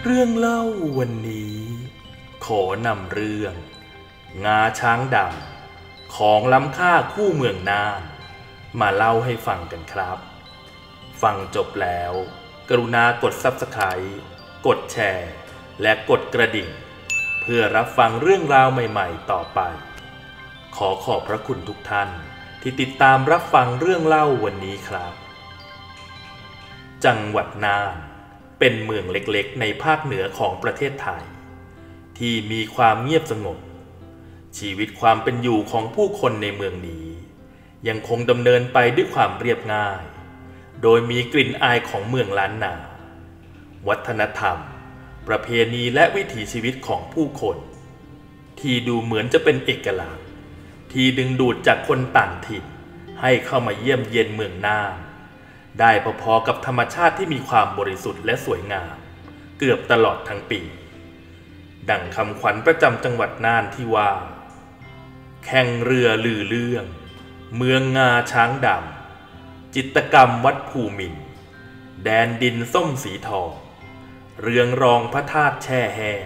เรื่องเล่าวันนี้ขอนำเรื่องงาช้างดำของล้ำค่าคู่เมืองน่านมาเล่าให้ฟังกันครับฟังจบแล้วกรุณากด Subscribe กดแชร์และกดกระดิ่งเพื่อรับฟังเรื่องราวใหม่ๆต่อไปขอขอบพระคุณทุกท่านที่ติดตามรับฟังเรื่องเล่าวันนี้ครับจังหวัดน่านเป็นเมืองเล็กๆในภาคเหนือของประเทศไทยที่มีความเงียบสงบชีวิตความเป็นอยู่ของผู้คนในเมืองนี้ยังคงดำเนินไปด้วยความเรียบง่ายโดยมีกลิ่นอายของเมืองล้านนาวัฒนธรรมประเพณีและวิถีชีวิตของผู้คนที่ดูเหมือนจะเป็นเอกลักษณ์ที่ดึงดูดจากคนต่างถิ่นให้เข้ามาเยี่ยมเยียนเมืองน่านได้พอๆกับธรรมชาติที่มีความบริสุทธิ์และสวยงามเกือบตลอดทั้งปีดังคำขวัญประจำจังหวัดน่านที่ว่าแข่งเรือลือเรื่องเมืองงาช้างดำจิตรกรรมวัดภูมินทร์แดนดินส้มสีทองเรืองรองพระธาตุแช่แห้ง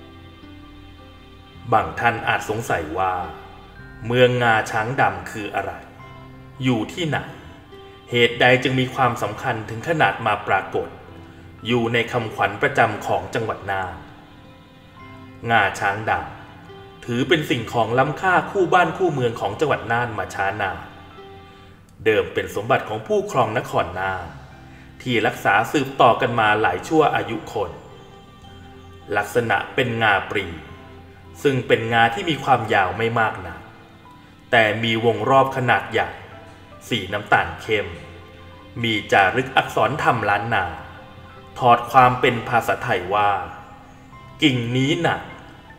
บางท่านอาจสงสัยว่าเมืองงาช้างดำคืออะไรอยู่ที่ไหนเหตุใดจึงมีความสำคัญถึงขนาดมาปรากฏอยู่ในคำขวัญประจำของจังหวัดน่านงาช้างดำถือเป็นสิ่งของล้ำค่าคู่บ้านคู่เมืองของจังหวัดน่านมาช้านานเดิมเป็นสมบัติของผู้ครองนครน่านที่รักษาสืบต่อกันมาหลายชั่วอายุคนลักษณะเป็นงาปรีซึ่งเป็นงาที่มีความยาวไม่มากนักแต่มีวงรอบขนาดใหญ่สีน้ำตาลเข้มมีจารึกอักษรธรรมล้านนาถอดความเป็นภาษาไทยว่ากิ่งนี้หนัก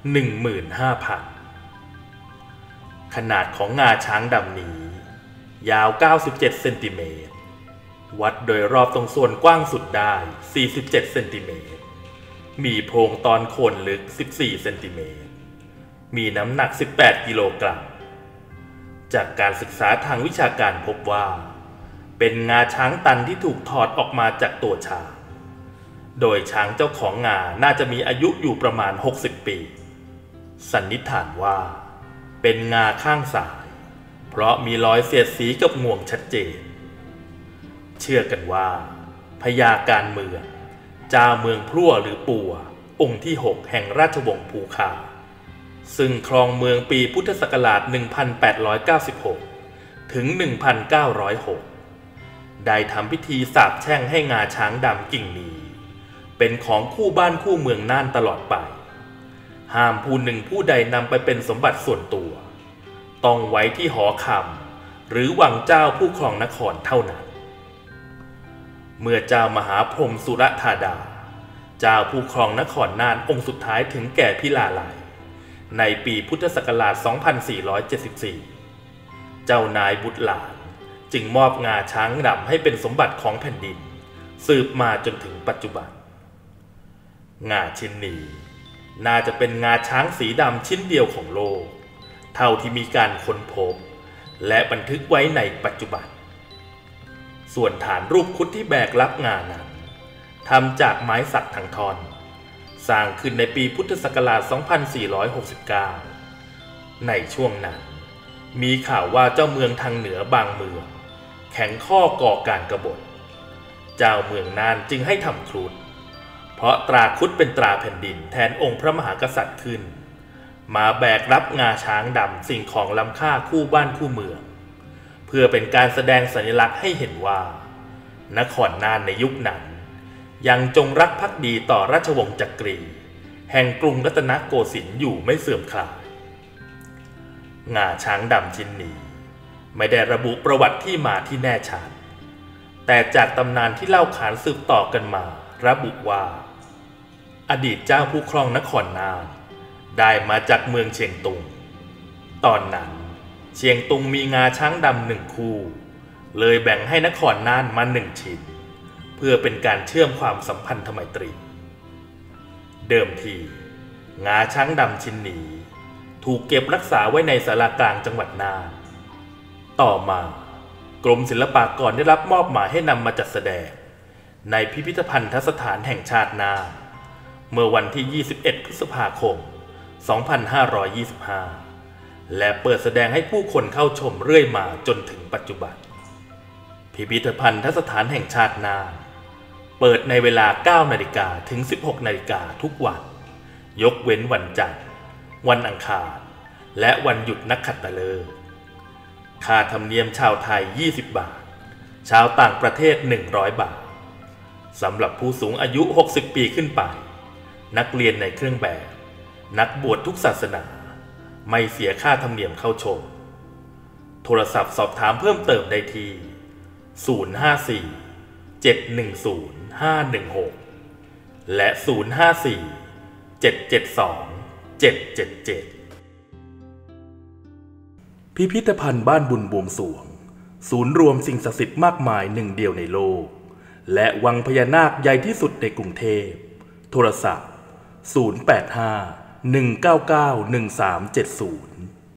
15,000 ขนาดของงาช้างดำนี้ยาว97เซนติเมตรวัดโดยรอบตรงส่วนกว้างสุดได้47เซนติเมตรมีโพรงตอนโคนลึก14เซนติเมตรมีน้ำหนัก18กิโลกรัมจากการศึกษาทางวิชาการพบว่าเป็นงาช้างตันที่ถูกถอดออกมาจากตัวช้างโดยช้างเจ้าของงาน่าจะมีอายุอยู่ประมาณ60ปีสันนิษฐานว่าเป็นงาข้างซ้ายเพราะมีรอยเสียดสีกับงวงชัดเจนเชื่อกันว่าพญาการเมืองเจ้าเมืองพลั่วหรือปัวองค์ที่6แห่งราชวงศ์ภูคาซึ่งครองเมืองปีพุทธศักราช 1896 ถึง 1906 ได้ทำพิธีสาปแช่งให้งาช้างดำกิ่งนี้เป็นของคู่บ้านคู่เมืองน่านตลอดไปห้ามผู้หนึ่งผู้ใดนำไปเป็นสมบัติส่วนตัวต้องไว้ที่หอคำหรือวังเจ้าผู้ครองนครเท่านั้นเมื่อเจ้ามหาพรหมสุรธาดาเจ้าผู้ครองนครน่านองค์สุดท้ายถึงแก่พิลาไลยในปีพุทธศักราช 2474 เจ้านายบุตรหลานจึงมอบงาช้างดำให้เป็นสมบัติของแผ่นดินสืบมาจนถึงปัจจุบันงาชิ้นนี้น่าจะเป็นงาช้างสีดำชิ้นเดียวของโลกเท่าที่มีการค้นพบและบันทึกไว้ในปัจจุบันส่วนฐานรูปครุฑที่แบกรับงานั้นทำจากไม้สักทั้งท่อนสร้างขึ้นในปีพุทธศักราช 2469 ในช่วงนั้นมีข่าวว่าเจ้าเมืองทางเหนือบางเมืองแข็งข้อก่อการกบฏเจ้าเมืองน่านจึงให้ทำครุฑเพราะตราครุฑเป็นตราแผ่นดินแทนองค์พระมหากษัตริย์ขึ้นมาแบกรับงาช้างดำสิ่งของล้ำค่าคู่บ้านคู่เมืองเพื่อเป็นการแสดงสัญลักษณ์ให้เห็นว่านครน่านในยุคนั้นยังจงรักภักดีต่อราชวงศ์จักรีแห่งกรุงรัตนโกสินทร์อยู่ไม่เสื่อมคลายงาช้างดำชิ้นนี้ไม่ได้ระบุประวัติที่มาที่แน่ชัดแต่จากตำนานที่เล่าขานสืบต่อกันมาระบุว่าอดีตเจ้าผู้ครองนครน่านได้มาจากเมืองเชียงตุงตอนนั้นเชียงตุงมีงาช้างดำ1 คู่เลยแบ่งให้นครน่านมา1 ชิ้นเพื่อเป็นการเชื่อมความสัมพันธไมตรีเดิมทีงาช้างดำชิ้นนี้ถูกเก็บรักษาไว้ในศาลากลางจังหวัดน่านต่อมากรมศิลปากรได้รับมอบหมายให้นำมาจัดแสดงในพิพิธภัณฑสถานแห่งชาติน่านเมื่อวันที่ 21 พฤษภาคม 2525 และเปิดแสดงให้ผู้คนเข้าชมเรื่อยมาจนถึงปัจจุบันพิพิธภัณฑสถานแห่งชาติน่านเปิดในเวลา 9 นาฬิกาถึง 16 นาฬิกาทุกวันยกเว้นวันจันทร์วันอังคารและวันหยุดนักขัตฤกษ์ค่าธรรมเนียมชาวไทย 20 บาทชาวต่างประเทศ 100 บาทสำหรับผู้สูงอายุ 60 ปีขึ้นไปนักเรียนในเครื่องแบบนักบวชทุกศาสนาไม่เสียค่าธรรมเนียมเข้าชมโทรศัพท์สอบถามเพิ่มเติมได้ที่ 054-710-516 และ 054-772-777 พิพิธภัณฑ์บ้านบุญบวงสรวงศูนย์รวมสิ่งศักดิ์สิทธิ์มากมายหนึ่งเดียวในโลกและวังพญานาคใหญ่ที่สุดในกรุงเทพโทรศัพท์ 085-199-1370